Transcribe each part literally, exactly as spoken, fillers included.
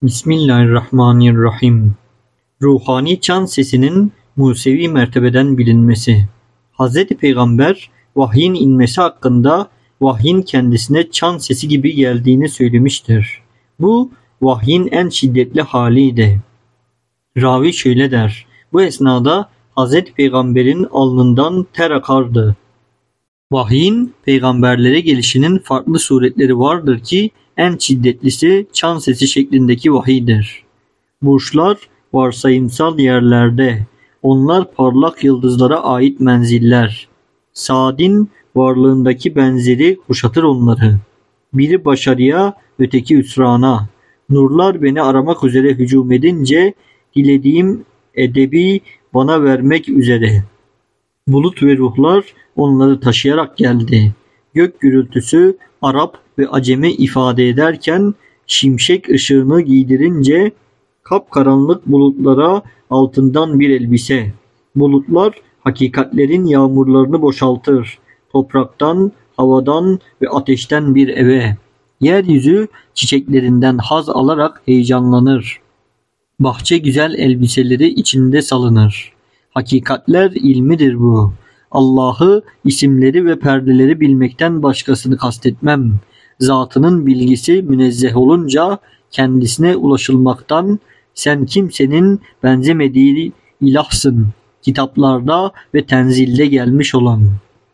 Bismillahirrahmanirrahim. Ruhani çan sesinin Musevi mertebeden bilinmesi. Hazreti Peygamber vahyin inmesi hakkında vahyin kendisine çan sesi gibi geldiğini söylemiştir. Bu vahyin en şiddetli haliydi. Ravi şöyle der: Bu esnada Hazreti Peygamber'in alnından ter akardı. Vahyin peygamberlere gelişinin farklı suretleri vardır ki en şiddetlisi çan sesi şeklindeki vahiydir. Burçlar varsayımsal yerlerde, onlar parlak yıldızlara ait menziller. Saad'in varlığındaki benzeri kuşatır onları. Biri başarıya, öteki hüsrana. Nurlar beni aramak üzere hücum edince, dilediğim edebi bana vermek üzere. Bulut ve ruhlar onları taşıyarak geldi. Gök gürültüsü Arap ve Acemi ifade ederken şimşek ışığını giydirince kapkaranlık bulutlara altından bir elbise. Bulutlar hakikatlerin yağmurlarını boşaltır. Topraktan, havadan ve ateşten bir eve. Yeryüzü çiçeklerinden haz alarak heyecanlanır. Bahçe güzel elbiseleri içinde salınır. Hakikatler ilmidir bu. Allah'ı, isimleri ve perdeleri bilmekten başkasını kastetmem. Zatının bilgisi münezzeh olunca kendisine ulaşılmaktan sen kimsenin benzemediği ilahsın. Kitaplarda ve tenzilde gelmiş olan.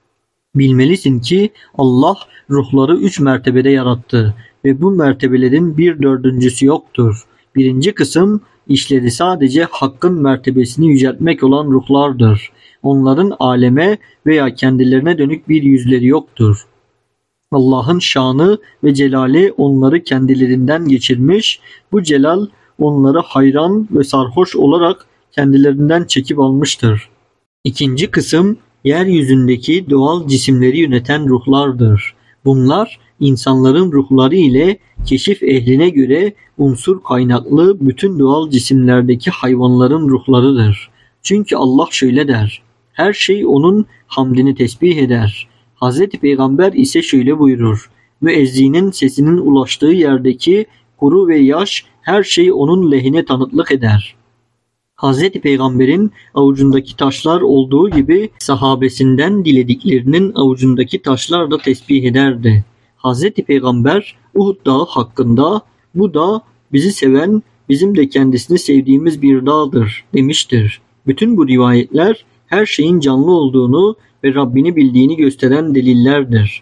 Bilmelisin ki Allah ruhları üç mertebede yarattı ve bu mertebelerin bir dördüncüsü yoktur. Birinci kısım işleri sadece hakkın mertebesini yüceltmek olan ruhlardır. Onların aleme veya kendilerine dönük bir yüzleri yoktur. Allah'ın şanı ve celali onları kendilerinden geçirmiş, bu celal onları hayran ve sarhoş olarak kendilerinden çekip almıştır. İkinci kısım yeryüzündeki doğal cisimleri yöneten ruhlardır. Bunlar insanların ruhları ile keşif ehline göre unsur kaynaklı bütün doğal cisimlerdeki hayvanların ruhlarıdır. Çünkü Allah şöyle der: her şey onun hamdini tesbih eder. Hazreti Peygamber ise şöyle buyurur: müezzinin sesinin ulaştığı yerdeki kuru ve yaş her şey onun lehine tanıklık eder. Hazreti Peygamber'in avucundaki taşlar olduğu gibi sahabesinden dilediklerinin avucundaki taşlar da tesbih ederdi. Hazreti Peygamber Uhud Dağı hakkında bu dağ bizi seven, bizim de kendisini sevdiğimiz bir dağdır demiştir. Bütün bu rivayetler her şeyin canlı olduğunu ve Rabbini bildiğini gösteren delillerdir.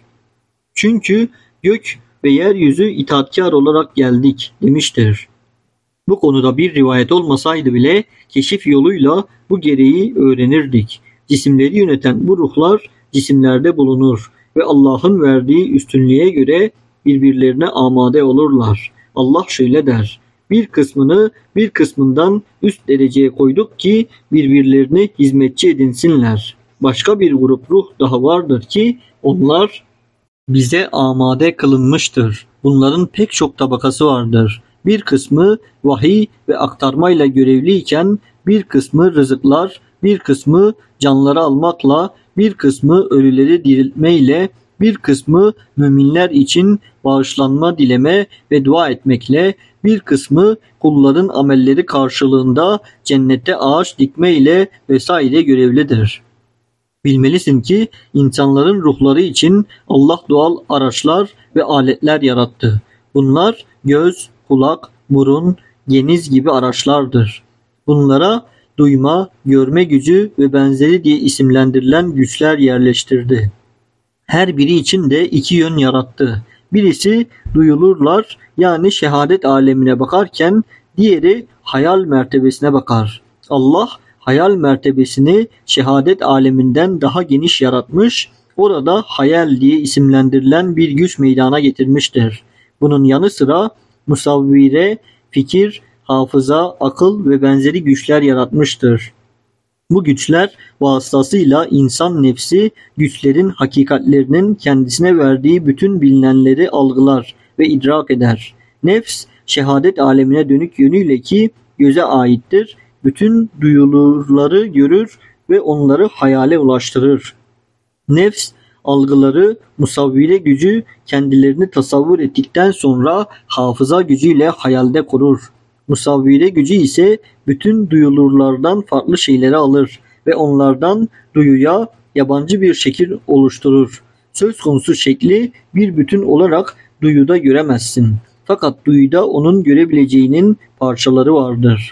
Çünkü gök ve yeryüzü itaatkar olarak geldik demiştir. Bu konuda bir rivayet olmasaydı bile keşif yoluyla bu gereği öğrenirdik. Cisimleri yöneten bu ruhlar cisimlerde bulunur ve Allah'ın verdiği üstünlüğe göre birbirlerine amade olurlar. Allah şöyle der: bir kısmını bir kısmından üst dereceye koyduk ki birbirlerini hizmetçi edinsinler. Başka bir grup ruh daha vardır ki onlar bize amade kılınmıştır. Bunların pek çok tabakası vardır. Bir kısmı vahiy ve aktarmayla görevliyken bir kısmı rızıklar, bir kısmı canları almakla, bir kısmı ölüleri diriltmeyle, bir kısmı müminler için bağışlanma dileme ve dua etmekle, bir kısmı kulların amelleri karşılığında cennette ağaç dikmeyle vesaire görevlidir. Bilmelisin ki insanların ruhları için Allah doğal araçlar ve aletler yarattı. Bunlar göz, kulak, burun, geniz gibi araçlardır. Bunlara duyma, görme gücü ve benzeri diye isimlendirilen güçler yerleştirdi. Her biri için de iki yön yarattı. Birisi duyulurlar, yani şehadet alemine bakarken diğeri hayal mertebesine bakar. Allah hayal mertebesini şehadet aleminden daha geniş yaratmış, orada hayal diye isimlendirilen bir güç meydana getirmiştir. Bunun yanı sıra musavvire, fikir, hafıza, akıl ve benzeri güçler yaratmıştır. Bu güçler vasıtasıyla insan nefsi güçlerin hakikatlerinin kendisine verdiği bütün bilinenleri algılar ve idrak eder. Nefs şehadet alemine dönük yönüyle ki göze aittir, bütün duyulurları görür ve onları hayale ulaştırır. Nefs algıları, musavvire gücü kendilerini tasavvur ettikten sonra hafıza gücüyle hayalde kurur. Musavvire gücü ise bütün duyulurlardan farklı şeyleri alır ve onlardan duyuya yabancı bir şekil oluşturur. Söz konusu şekli bir bütün olarak duyuda göremezsin. Fakat duyuda onun görebileceğinin parçaları vardır.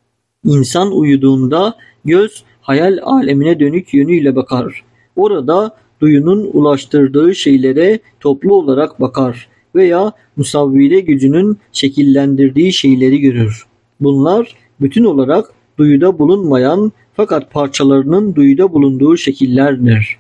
İnsan uyuduğunda göz hayal alemine dönük yönüyle bakar. Orada duyunun ulaştırdığı şeylere toplu olarak bakar veya musavvire gücünün şekillendirdiği şeyleri görür. Bunlar bütün olarak duyuda bulunmayan fakat parçalarının duyuda bulunduğu şekillerdir.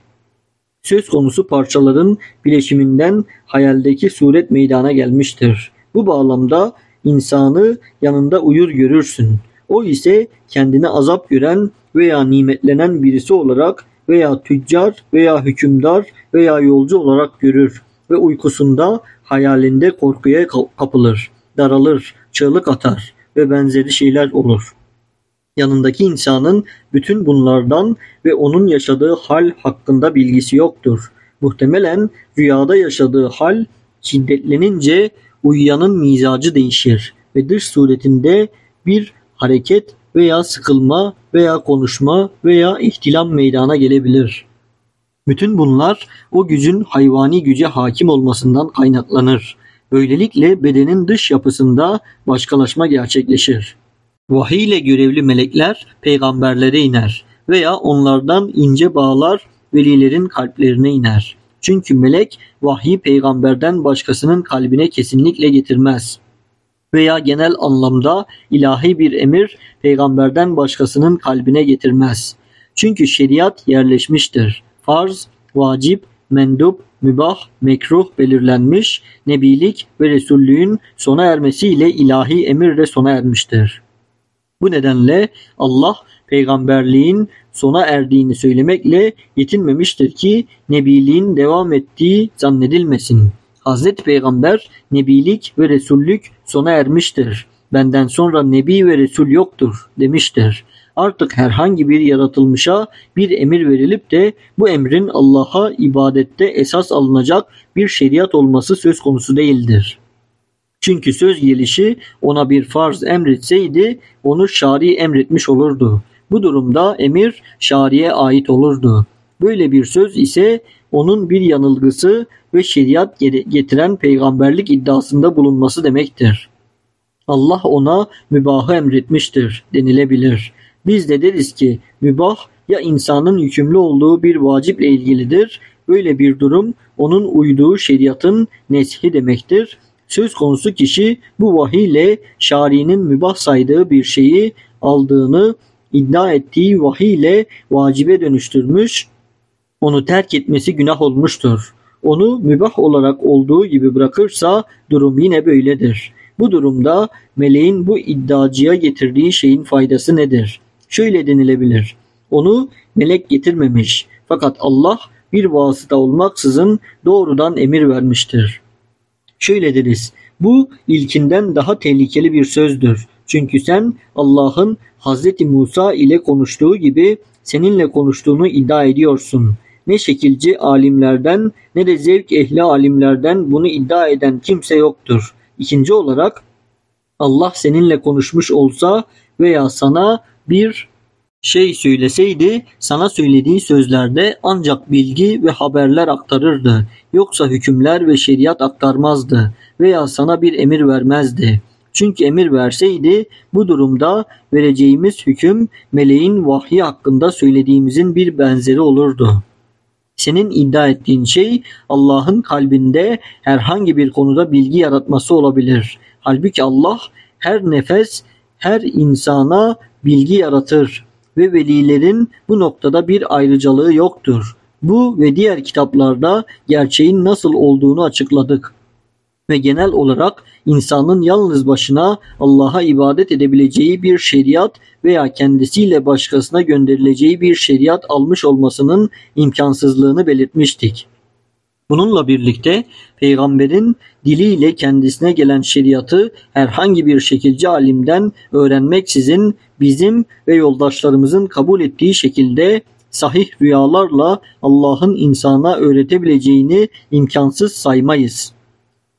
Söz konusu parçaların bileşiminden hayaldeki suret meydana gelmiştir. Bu bağlamda insanı yanında uyur görürsün. O ise kendini azap gören veya nimetlenen birisi olarak veya tüccar veya hükümdar veya yolcu olarak görür ve uykusunda hayalinde korkuya kapılır, daralır, çığlık atar ve benzeri şeyler olur. Yanındaki insanın bütün bunlardan ve onun yaşadığı hal hakkında bilgisi yoktur. Muhtemelen rüyada yaşadığı hal şiddetlenince uyuyanın mizacı değişir ve dış suretinde bir hareket veya sıkılma veya konuşma veya ihtilam meydana gelebilir. Bütün bunlar o gücün hayvani güce hakim olmasından kaynaklanır. Böylelikle bedenin dış yapısında başkalaşma gerçekleşir. Vahiy ile görevli melekler peygamberlere iner veya onlardan ince bağlar velilerin kalplerine iner. Çünkü melek vahyi peygamberden başkasının kalbine kesinlikle getirmez. Veya genel anlamda ilahi bir emir peygamberden başkasının kalbine getirmez. Çünkü şeriat yerleşmiştir. Farz, vacip, mendup, mübah, mekruh belirlenmiş, nebilik ve resullüğün sona ermesiyle ilahi emir de sona ermiştir. Bu nedenle Allah peygamberliğin sona erdiğini söylemekle yetinmemiştir ki nebiliğin devam ettiği zannedilmesin. Hazreti Peygamber nebilik ve resullük sona ermiştir. Benden sonra nebi ve resul yoktur demiştir. Artık herhangi bir yaratılmışa bir emir verilip de bu emrin Allah'a ibadette esas alınacak bir şeriat olması söz konusu değildir. Çünkü söz gelişi ona bir farz emretseydi onu şari emretmiş olurdu. Bu durumda emir şariye ait olurdu. Böyle bir söz ise onun bir yanılgısı ve şeriat getiren peygamberlik iddiasında bulunması demektir. Allah ona mübahı emretmiştir denilebilir. Biz de deriz ki mübah ya insanın yükümlü olduğu bir vaciple ilgilidir. Böyle bir durum onun uyduğu şeriatın neshi demektir. Söz konusu kişi bu vahiyle şari'nin mübah saydığı bir şeyi aldığını iddia ettiği vahiyle vacibe dönüştürmüş, onu terk etmesi günah olmuştur. Onu mübah olarak olduğu gibi bırakırsa durum yine böyledir. Bu durumda meleğin bu iddiacıya getirdiği şeyin faydası nedir? Şöyle denilebilir. Onu melek getirmemiş fakat Allah bir vasıta olmaksızın doğrudan emir vermiştir. Şöyle deriz. Bu ilkinden daha tehlikeli bir sözdür. Çünkü sen Allah'ın Hazreti Musa ile konuştuğu gibi seninle konuştuğunu iddia ediyorsun. Ne şekilci alimlerden ne de zevk ehli alimlerden bunu iddia eden kimse yoktur. İkinci olarak Allah seninle konuşmuş olsa veya sana bir şey söyleseydi sana söylediği sözlerde ancak bilgi ve haberler aktarırdı. Yoksa hükümler ve şeriat aktarmazdı veya sana bir emir vermezdi. Çünkü emir verseydi bu durumda vereceğimiz hüküm meleğin vahyi hakkında söylediğimizin bir benzeri olurdu. Senin iddia ettiğin şey Allah'ın kalbinde herhangi bir konuda bilgi yaratması olabilir. Halbuki Allah her nefes, her insana bilgi yaratır ve velilerin bu noktada bir ayrıcalığı yoktur. Bu ve diğer kitaplarda gerçeğin nasıl olduğunu açıkladık. Ve genel olarak insanın yalnız başına Allah'a ibadet edebileceği bir şeriat veya kendisiyle başkasına gönderileceği bir şeriat almış olmasının imkansızlığını belirtmiştik. Bununla birlikte peygamberin diliyle kendisine gelen şeriatı herhangi bir şekilci alimden öğrenmeksizin bizim ve yoldaşlarımızın kabul ettiği şekilde sahih rüyalarla Allah'ın insana öğretebileceğini imkansız saymayız.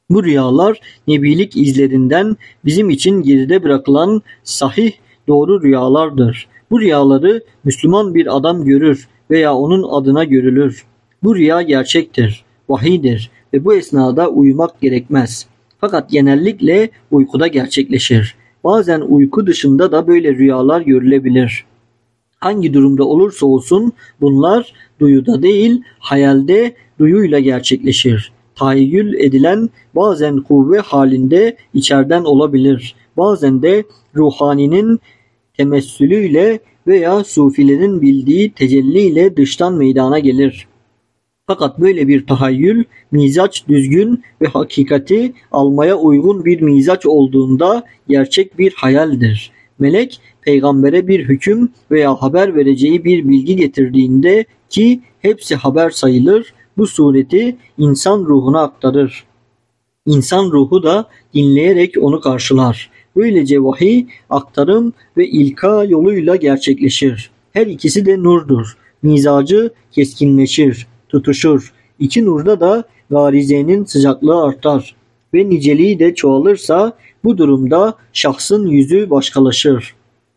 Bu rüyalar nebilik izlerinden bizim için geride bırakılan sahih doğru rüyalardır. Bu rüyaları Müslüman bir adam görür veya onun adına görülür. Bu rüya gerçektir, vahiydir ve bu esnada uyumak gerekmez. Fakat genellikle uykuda gerçekleşir. Bazen uyku dışında da böyle rüyalar görülebilir. Hangi durumda olursa olsun bunlar duyuda değil, hayalde duyuyla gerçekleşir. Tahayyül edilen bazen kuvve halinde içeriden olabilir. Bazen de ruhaninin temessülüyle veya sufilerin bildiği tecelliyle dıştan meydana gelir. Fakat böyle bir tahayyül, mizaç düzgün ve hakikati almaya uygun bir mizaç olduğunda gerçek bir hayaldir. Melek, peygambere bir hüküm veya haber vereceği bir bilgi getirdiğinde ki hepsi haber sayılır, bu sureti insan ruhuna aktarır. İnsan ruhu da dinleyerek onu karşılar. Böylece vahiy, aktarım ve ilka yoluyla gerçekleşir. Her ikisi de nurdur. Mizacı keskinleşir, tutuşur. İki nurda da garizenin sıcaklığı artar ve niceliği de çoğalırsa bu durumda şahsın yüzü başkalaşır.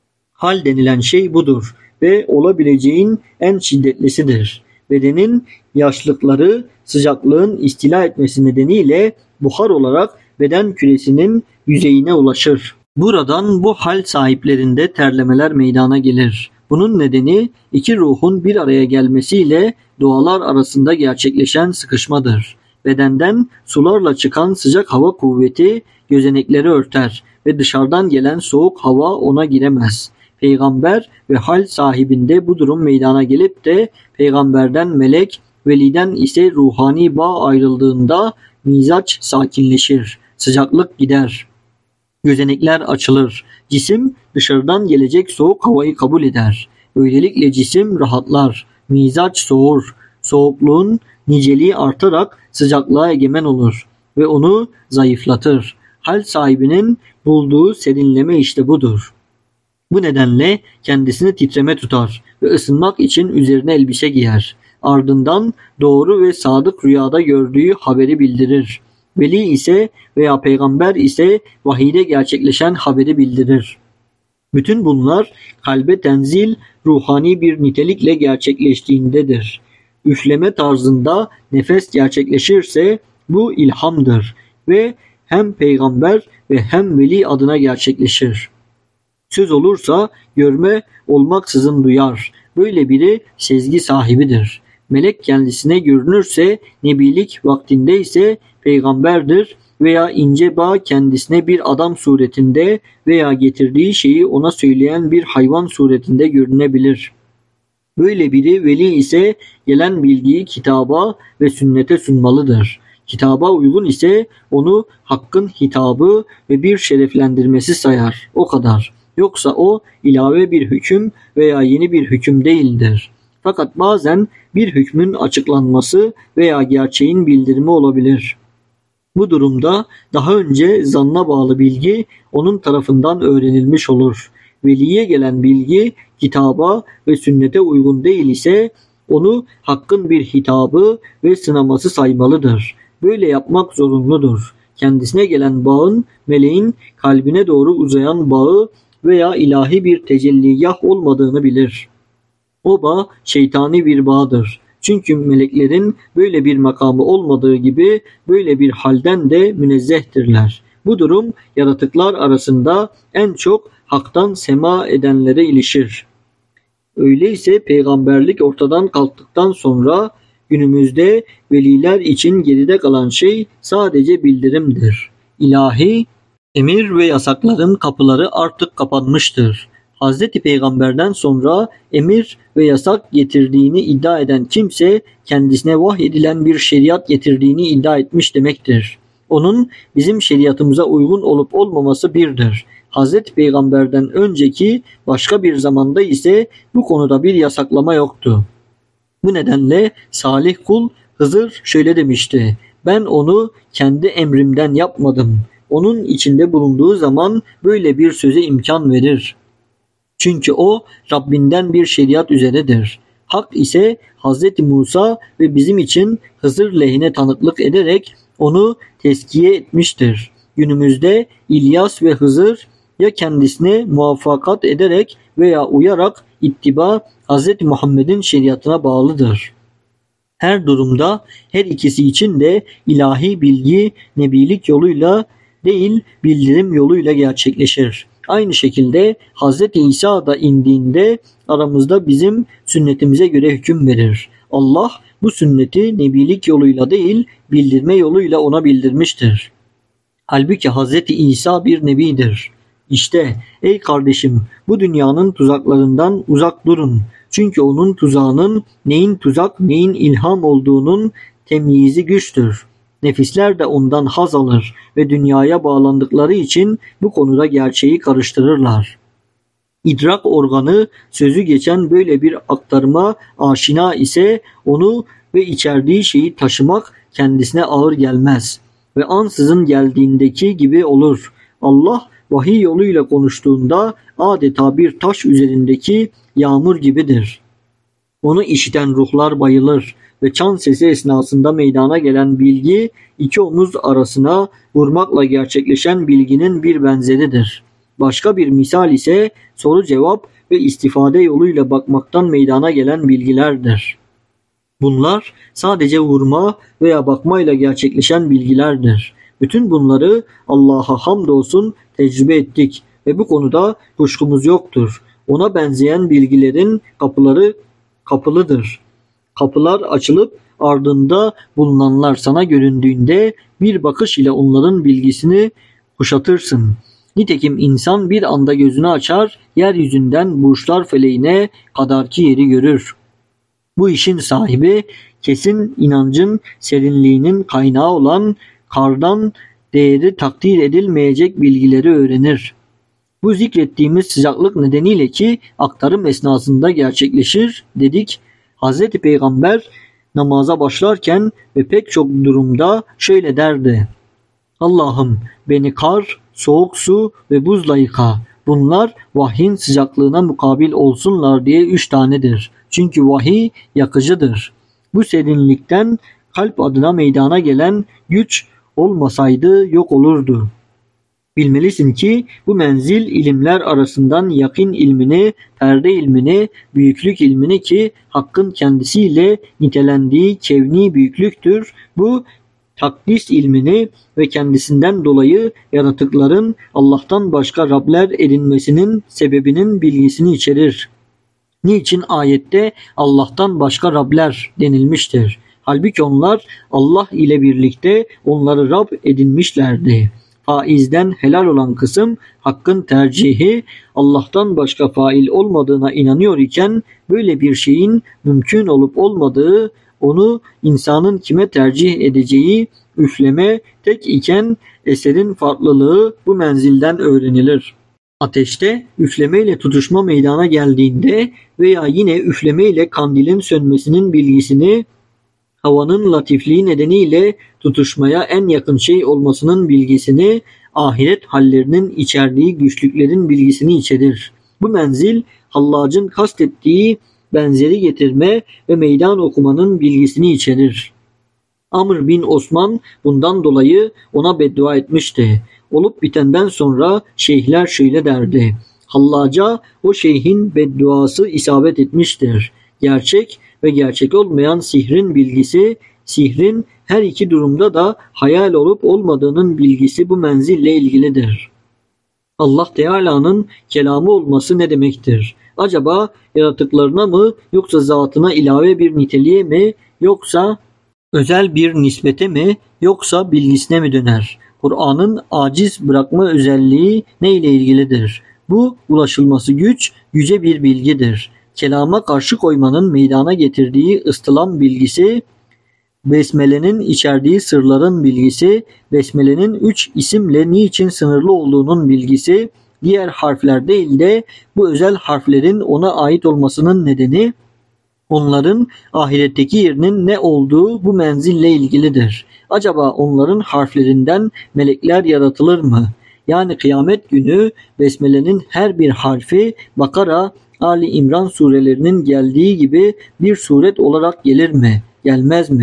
Hal denilen şey budur ve olabileceğin en şiddetlisidir. Bedenin yaşlıkları sıcaklığın istila etmesi nedeniyle buhar olarak beden küresinin yüzeyine ulaşır. Buradan bu hal sahiplerinde terlemeler meydana gelir. Bunun nedeni iki ruhun bir araya gelmesiyle doğalar arasında gerçekleşen sıkışmadır. Bedenden sularla çıkan sıcak hava kuvveti gözenekleri örter ve dışarıdan gelen soğuk hava ona giremez. Peygamber ve hal sahibinde bu durum meydana gelip de peygamberden melek, veliden ise ruhani bağ ayrıldığında mizaç sakinleşir, sıcaklık gider. Gözenekler açılır. Cisim dışarıdan gelecek soğuk havayı kabul eder. Böylelikle cisim rahatlar. Mizaç soğur. Soğukluğun niceliği artarak sıcaklığa egemen olur ve onu zayıflatır. Hal sahibinin bulduğu serinleme işte budur. Bu nedenle kendisini titreme tutar ve ısınmak için üzerine elbise giyer. Ardından doğru ve sadık rüyada gördüğü haberi bildirir. Veli ise veya peygamber ise vahide gerçekleşen haberi bildirir. Bütün bunlar kalbe tenzil, ruhani bir nitelikle gerçekleştiğindedir. Üfleme tarzında nefes gerçekleşirse bu ilhamdır ve hem peygamber ve hem veli adına gerçekleşir. Söz olursa görme olmaksızın duyar. Böyle biri sezgi sahibidir. Melek kendisine görünürse nebilik vaktinde ise peygamberdir veya ince bağ kendisine bir adam suretinde veya getirdiği şeyi ona söyleyen bir hayvan suretinde görünebilir. Böyle biri veli ise gelen bilgiyi kitaba ve sünnete sunmalıdır. Kitaba uygun ise onu hakkın hitabı ve bir şereflendirmesi sayar. O kadar. Yoksa o ilave bir hüküm veya yeni bir hüküm değildir. Fakat bazen bir hükmün açıklanması veya gerçeğin bildirimi olabilir. Bu durumda daha önce zanna bağlı bilgi onun tarafından öğrenilmiş olur. Veliye gelen bilgi kitaba ve sünnete uygun değil ise onu hakkın bir hitabı ve sınaması saymalıdır. Böyle yapmak zorunludur. Kendisine gelen bağın meleğin kalbine doğru uzayan bağı veya ilahi bir tecelliyah olmadığını bilir. O bağ şeytani bir bağdır. Çünkü meleklerin böyle bir makamı olmadığı gibi böyle bir halden de münezzehtirler. Bu durum yaratıklar arasında en çok haktan sema edenlere ilişir. Öyleyse peygamberlik ortadan kalktıktan sonra günümüzde veliler için geride kalan şey sadece bildirimdir. İlahi emir ve yasakların kapıları artık kapanmıştır. Hazreti Peygamber'den sonra emir ve yasak getirdiğini iddia eden kimse kendisine vahyedilen bir şeriat getirdiğini iddia etmiş demektir. Onun bizim şeriatımıza uygun olup olmaması birdir. Hazreti Peygamber'den önceki başka bir zamanda ise bu konuda bir yasaklama yoktu. Bu nedenle salih kul Hızır şöyle demişti: ben onu kendi emrimden yapmadım. Onun içinde bulunduğu zaman böyle bir söze imkan verir. Çünkü o Rabbinden bir şeriat üzeredir. Hak ise Hazreti Musa ve bizim için Hızır lehine tanıklık ederek onu tezkiye etmiştir. Günümüzde İlyas ve Hızır ya kendisine muvaffakat ederek veya uyarak ittiba Hz. Muhammed'in şeriatına bağlıdır. Her durumda her ikisi için de ilahi bilgi nebilik yoluyla değil bildirim yoluyla gerçekleşir. Aynı şekilde Hz. İsa da indiğinde aramızda bizim sünnetimize göre hüküm verir. Allah bu sünneti nebilik yoluyla değil bildirme yoluyla ona bildirmiştir. Halbuki Hz. İsa bir nebidir. İşte ey kardeşim bu dünyanın tuzaklarından uzak durun. Çünkü onun tuzağının neyin tuzak neyin ilham olduğunun temyizi güçtür. Nefisler de ondan haz alır ve dünyaya bağlandıkları için bu konuda gerçeği karıştırırlar. İdrak organı sözü geçen böyle bir aktarıma aşina ise onu ve içerdiği şeyi taşımak kendisine ağır gelmez ve ansızın geldiğindeki gibi olur. Allah vahiy yoluyla konuştuğunda adeta bir taş üzerindeki yağmur gibidir. Onu işiten ruhlar bayılır ve çan sesi esnasında meydana gelen bilgi iki omuz arasına vurmakla gerçekleşen bilginin bir benzeridir. Başka bir misal ise soru cevap ve istifade yoluyla bakmaktan meydana gelen bilgilerdir. Bunlar sadece vurma veya bakmayla gerçekleşen bilgilerdir. Bütün bunları Allah'a hamdolsun tecrübe ettik ve bu konuda kuşkumuz yoktur. Ona benzeyen bilgilerin kapıları kapılıdır. Kapılar açılıp ardında bulunanlar sana göründüğünde bir bakış ile onların bilgisini kuşatırsın. Nitekim insan bir anda gözünü açar, yeryüzünden burçlar feleğine kadarki yeri görür. Bu işin sahibi kesin inancın serinliğinin kaynağı olan kardan değeri takdir edilmeyecek bilgileri öğrenir. Bu zikrettiğimiz sıcaklık nedeniyle ki aktarım esnasında gerçekleşir dedik. Hz. Peygamber namaza başlarken ve pek çok durumda şöyle derdi. Allah'ım beni kar, soğuk su ve buzla yıka. Bunlar vahyin sıcaklığına mukabil olsunlar diye üç tanedir. Çünkü vahiy yakıcıdır. Bu serinlikten kalp adına meydana gelen güç olmasaydı yok olurdu. Bilmelisin ki bu menzil ilimler arasından yakin ilmini, perde ilmini, büyüklük ilmini ki hakkın kendisiyle nitelendiği kevni büyüklüktür. Bu takdis ilmini ve kendisinden dolayı yaratıkların Allah'tan başka Rabler edinmesinin sebebinin bilgisini içerir. Niçin ayette Allah'tan başka Rabler denilmiştir? Halbuki onlar Allah ile birlikte onları Rab edinmişlerdi. Faizden helal olan kısım hakkın tercihi Allah'tan başka fail olmadığına inanıyor iken böyle bir şeyin mümkün olup olmadığı onu insanın kime tercih edeceği üfleme tek iken eserin farklılığı bu menzilden öğrenilir. Ateşte üflemeyle tutuşma meydana geldiğinde veya yine üflemeyle kandilin sönmesinin bilgisini havanın latifliği nedeniyle tutuşmaya en yakın şey olmasının bilgisini, ahiret hallerinin içerdiği güçlüklerin bilgisini içerir. Bu menzil Hallac'ın kastettiği benzeri getirme ve meydan okumanın bilgisini içerir. Amr bin Osman bundan dolayı ona beddua etmişti. Olup bitenden sonra şeyhler şöyle derdi. Hallac'a o şeyhin bedduası isabet etmiştir. Gerçek ve gerçek olmayan sihrin bilgisi, sihrin her iki durumda da hayal olup olmadığının bilgisi bu menzille ilgilidir. Allah Teala'nın kelamı olması ne demektir? Acaba yaratıklarına mı yoksa zatına ilave bir niteliğe mi yoksa özel bir nispete mi yoksa bilgisine mi döner? Kur'an'ın aciz bırakma özelliği ne ile ilgilidir? Bu ulaşılması güç, yüce bir bilgidir. Kelama karşı koymanın meydana getirdiği ıstılam bilgisi, Besmele'nin içerdiği sırların bilgisi, Besmele'nin üç isimle niçin sınırlı olduğunun bilgisi, diğer harfler değil de bu özel harflerin ona ait olmasının nedeni, onların ahiretteki yerinin ne olduğu bu menzille ilgilidir. Acaba onların harflerinden melekler yaratılır mı? Yani kıyamet günü Besmele'nin her bir harfi Bakara, Ali İmran surelerinin geldiği gibi bir suret olarak gelir mi? Gelmez mi?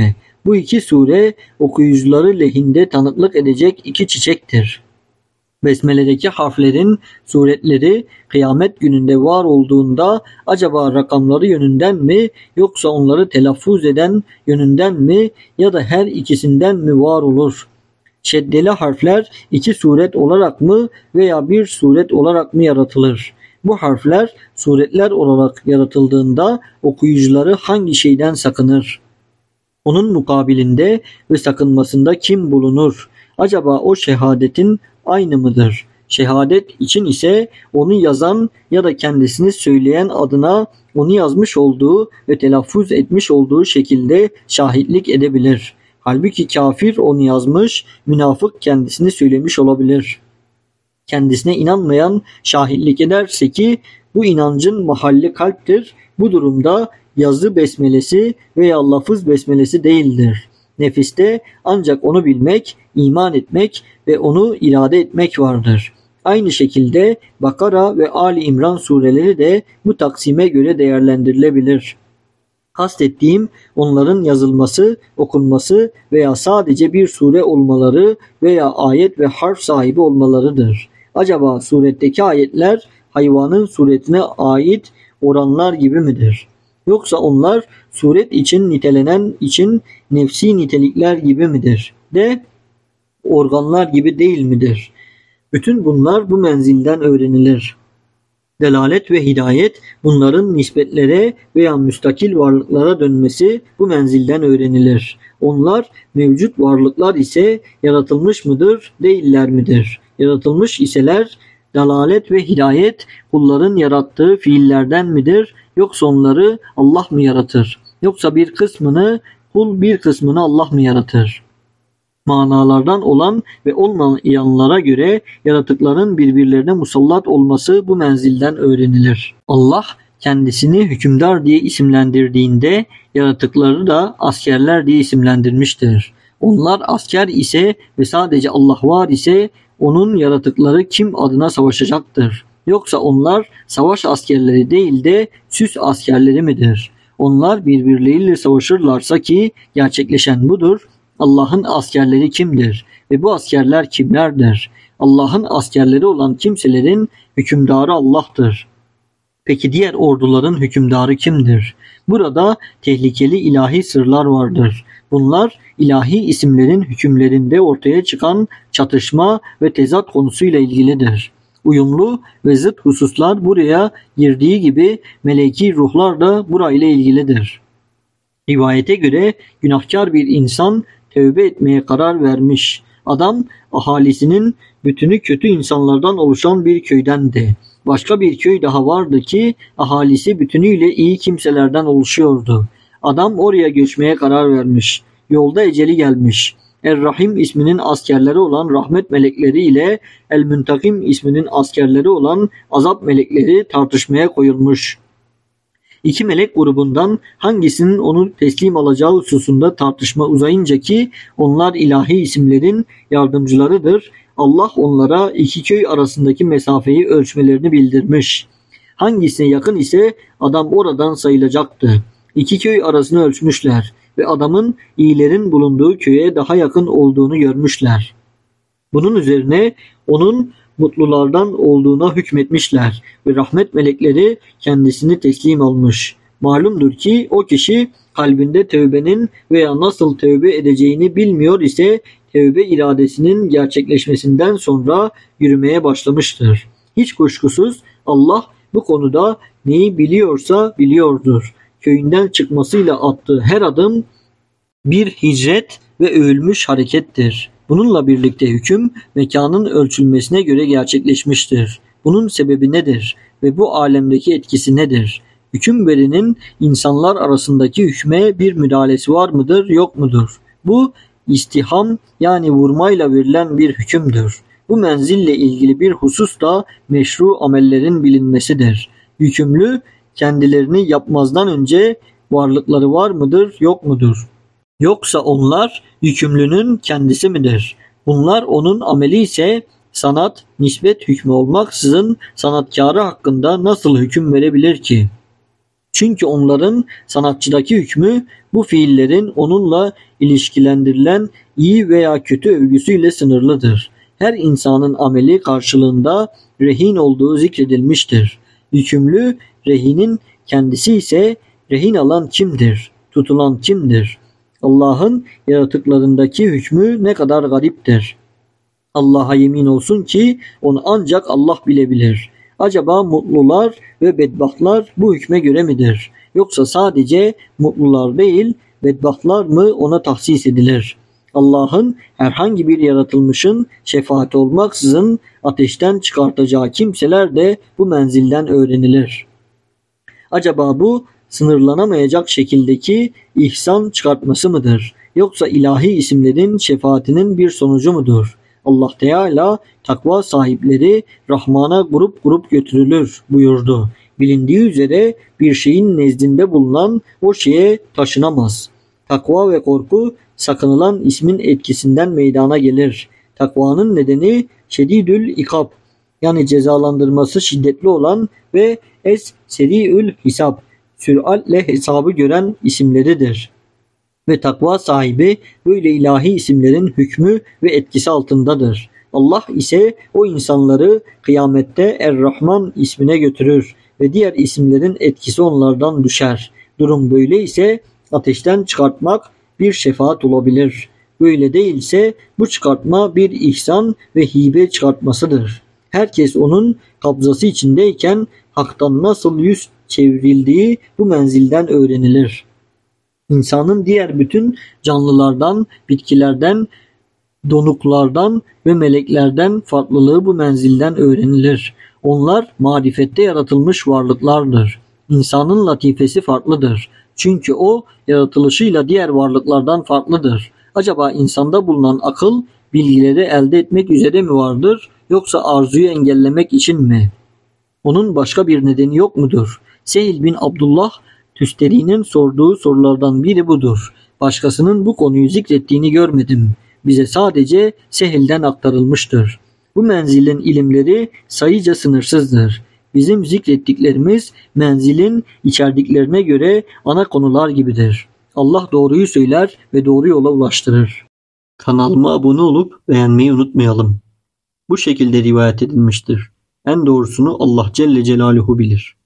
Bu iki sure okuyucuları lehinde tanıklık edecek iki çiçektir. Besmele'deki harflerin suretleri kıyamet gününde var olduğunda acaba rakamları yönünden mi yoksa onları telaffuz eden yönünden mi ya da her ikisinden mi var olur? Şeddeli harfler iki suret olarak mı veya bir suret olarak mı yaratılır? Bu harfler suretler olarak yaratıldığında okuyucuları hangi şeyden sakınır? Onun mukabilinde ve sakınmasında kim bulunur? Acaba o şehadetin aynı mıdır? Şehadet için ise onu yazan ya da kendisini söyleyen adına onu yazmış olduğu ve telaffuz etmiş olduğu şekilde şahitlik edebilir. Halbuki kafir onu yazmış, münafık kendisini söylemiş olabilir. Kendisine inanmayan şahitlik ederse ki bu inancın mahalli kalptir. Bu durumda yazı besmelesi veya lafız besmelesi değildir. Nefiste ancak onu bilmek, iman etmek ve onu irade etmek vardır. Aynı şekilde Bakara ve Ali İmran sureleri de bu taksime göre değerlendirilebilir. Kastettiğim onların yazılması, okunması veya sadece bir sure olmaları veya ayet ve harf sahibi olmalarıdır. Acaba suretteki ayetler hayvanın suretine ait oranlar gibi midir? Yoksa onlar suret için nitelenen için nefsi nitelikler gibi midir? De organlar gibi değil midir? Bütün bunlar bu menzilden öğrenilir. Delalet ve hidayet bunların nispetlere veya müstakil varlıklara dönmesi bu menzilden öğrenilir. Onlar mevcut varlıklar ise yaratılmış mıdır, değiller midir? Yaratılmış iseler delalet ve hidayet kulların yarattığı fiillerden midir yoksa onları Allah mı yaratır? Yoksa bir kısmını kul bir kısmını Allah mı yaratır? Manalardan olan ve olmayanlara göre yaratıkların birbirlerine musallat olması bu menzilden öğrenilir. Allah kendisini hükümdar diye isimlendirdiğinde yaratıkları da askerler diye isimlendirmiştir. Onlar asker ise ve sadece Allah var ise onun yaratıkları kim adına savaşacaktır? Yoksa onlar savaş askerleri değil de süs askerleri midir? Onlar birbirleriyle savaşırlarsa ki gerçekleşen budur. Allah'ın askerleri kimdir ve bu askerler kimlerdir? Allah'ın askerleri olan kimselerin hükümdarı Allah'tır. Peki diğer orduların hükümdarı kimdir? Burada tehlikeli ilahi sırlar vardır. Bunlar ilahi isimlerin hükümlerinde ortaya çıkan çatışma ve tezat konusuyla ilgilidir. Uyumlu ve zıt hususlar buraya girdiği gibi meleki ruhlar da burayla ilgilidir. Rivayete göre günahkar bir insan tövbe etmeye karar vermiş. Adam ahalisinin bütünü kötü insanlardan oluşan bir köydendi. Başka bir köy daha vardı ki ahalisi bütünüyle iyi kimselerden oluşuyordu. Adam oraya göçmeye karar vermiş. Yolda eceli gelmiş. Er-Rahim isminin askerleri olan rahmet melekleri ile El-Müntakim isminin askerleri olan azap melekleri tartışmaya koyulmuş. İki melek grubundan hangisinin onu teslim alacağı hususunda tartışma uzayınca ki onlar ilahi isimlerin yardımcılarıdır. Allah onlara iki köy arasındaki mesafeyi ölçmelerini bildirmiş. Hangisine yakın ise adam oradan sayılacaktı. İki köy arasını ölçmüşler ve adamın iyilerin bulunduğu köye daha yakın olduğunu görmüşler. Bunun üzerine onun mutlulardan olduğuna hükmetmişler ve rahmet melekleri kendisini teslim almış. Malumdur ki o kişi kalbinde tövbenin veya nasıl tövbe edeceğini bilmiyor ise tövbe iradesinin gerçekleşmesinden sonra yürümeye başlamıştır. Hiç kuşkusuz Allah bu konuda neyi biliyorsa biliyordur. Köyünden çıkmasıyla attığı her adım bir hicret ve övülmüş harekettir. Bununla birlikte hüküm mekanın ölçülmesine göre gerçekleşmiştir. Bunun sebebi nedir ve bu alemdeki etkisi nedir? Hüküm verenin insanlar arasındaki hükme bir müdahalesi var mıdır, yok mudur? Bu istiham yani vurmayla verilen bir hükümdür. Bu menzille ilgili bir husus da meşru amellerin bilinmesidir. Hükümlü kendilerini yapmazdan önce varlıkları var mıdır, yok mudur? Yoksa onlar yükümlünün kendisi midir? Bunlar onun ameli ise sanat, nispet hükmü olmaksızın sanatkarı hakkında nasıl hüküm verebilir ki? Çünkü onların sanatçıdaki hükmü bu fiillerin onunla ilişkilendirilen iyi veya kötü övgüsüyle sınırlıdır. Her insanın ameli karşılığında rehin olduğu zikredilmiştir. Yükümlü rehinin kendisi ise rehin alan kimdir? Tutulan kimdir? Allah'ın yaratıklarındaki hükmü ne kadar gariptir. Allah'a yemin olsun ki onu ancak Allah bilebilir. Acaba mutlular ve bedbahtlar bu hükme göre midir? Yoksa sadece mutlular değil, bedbahtlar mı ona tahsis edilir? Allah'ın herhangi bir yaratılmışın şefaati olmaksızın ateşten çıkartacağı kimseler de bu menzilden öğrenilir. Acaba bu sınırlanamayacak şekildeki ihsan çıkartması mıdır? Yoksa ilahi isimlerin şefaatinin bir sonucu mudur? Allah Teala takva sahipleri Rahman'a grup grup götürülür buyurdu. Bilindiği üzere bir şeyin nezdinde bulunan o şeye taşınamaz. Takva ve korku sakınılan ismin etkisinden meydana gelir. Takvanın nedeni şedidül ikab, yani cezalandırması şiddetli olan ve es seriül hisab, süratle hesabı gören isimleridir. Ve takva sahibi böyle ilahi isimlerin hükmü ve etkisi altındadır. Allah ise o insanları kıyamette Er-Rahman ismine götürür ve diğer isimlerin etkisi onlardan düşer. Durum böyle ise ateşten çıkartmak bir şefaat olabilir. Böyle değilse bu çıkartma bir ihsan ve hibe çıkartmasıdır. Herkes onun kabzası içindeyken haktan nasıl yüz çevrildiği bu menzilden öğrenilir. İnsanın diğer bütün canlılardan, bitkilerden, donuklardan ve meleklerden farklılığı bu menzilden öğrenilir. Onlar marifette yaratılmış varlıklardır. İnsanın latifesi farklıdır. Çünkü o yaratılışıyla diğer varlıklardan farklıdır. Acaba insanda bulunan akıl bilgileri elde etmek üzere mi vardır, yoksa arzuyu engellemek için mi? Onun başka bir nedeni yok mudur? Sehil bin Abdullah Tüsteri'nin sorduğu sorulardan biri budur. Başkasının bu konuyu zikrettiğini görmedim. Bize sadece Sehil'den aktarılmıştır. Bu menzilin ilimleri sayıca sınırsızdır. Bizim zikrettiklerimiz menzilin içerdiklerine göre ana konular gibidir. Allah doğruyu söyler ve doğru yola ulaştırır. Kanalıma abone olup beğenmeyi unutmayalım. Bu şekilde rivayet edilmiştir. En doğrusunu Allah Celle Celaluhu bilir.